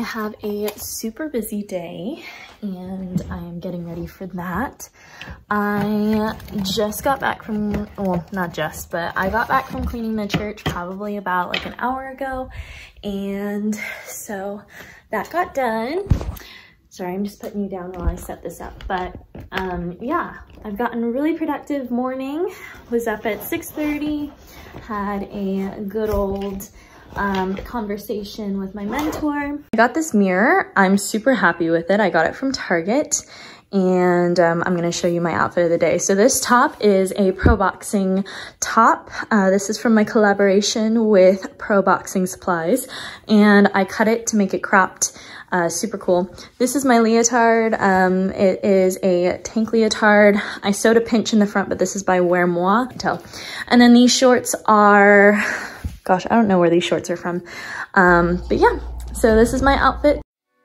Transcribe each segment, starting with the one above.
have a super busy day and I am getting ready for that. I just got back from, well, not just, but I got back from cleaning the church probably about like an hour ago. And so that got done. Sorry, I'm just putting you down while I set this up. But yeah, I've gotten a really productive morning. Was up at 6:30, had a good old conversation with my mentor. I got this mirror. I'm super happy with it. I got it from Target. And I'm gonna show you my outfit of the day. So this top is a pro boxing top. This is from my collaboration with Pro Boxing Supplies. And I cut it to make it cropped. Super cool. This is my leotard. It is a tank leotard. I sewed a pinch in the front, but this is by Wear Moi. And then these shorts are, gosh, I don't know where these shorts are from. But yeah, so this is my outfit.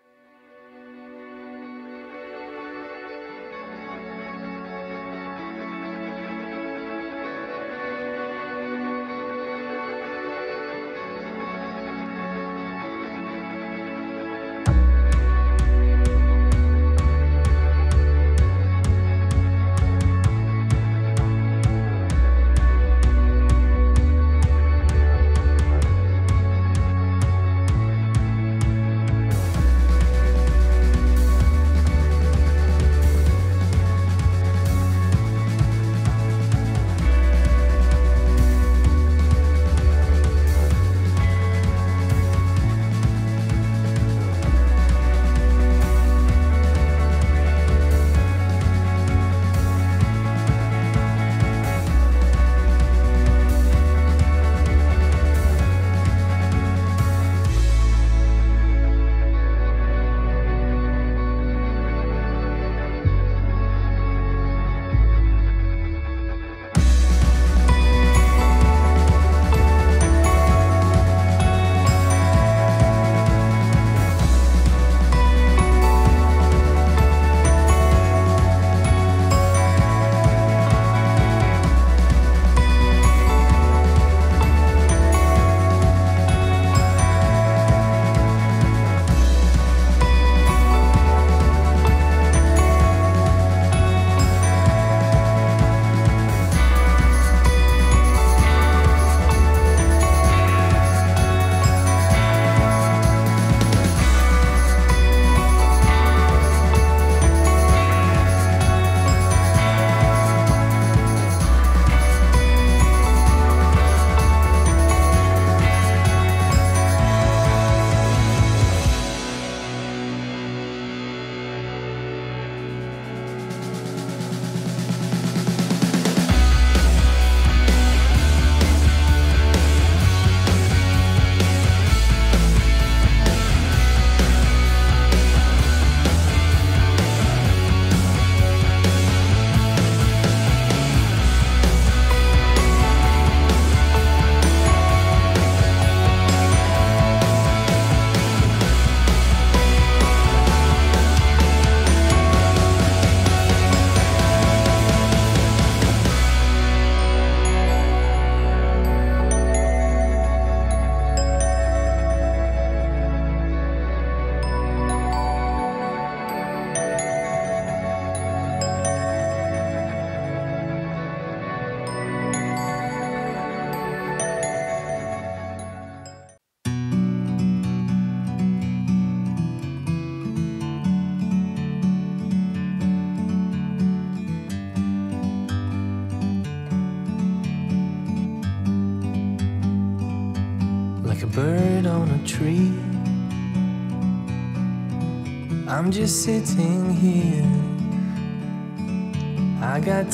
Like a bird on a tree, I'm just sitting here. I got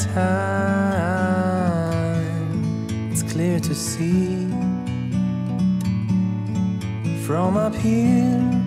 time, it's clear to see. From up here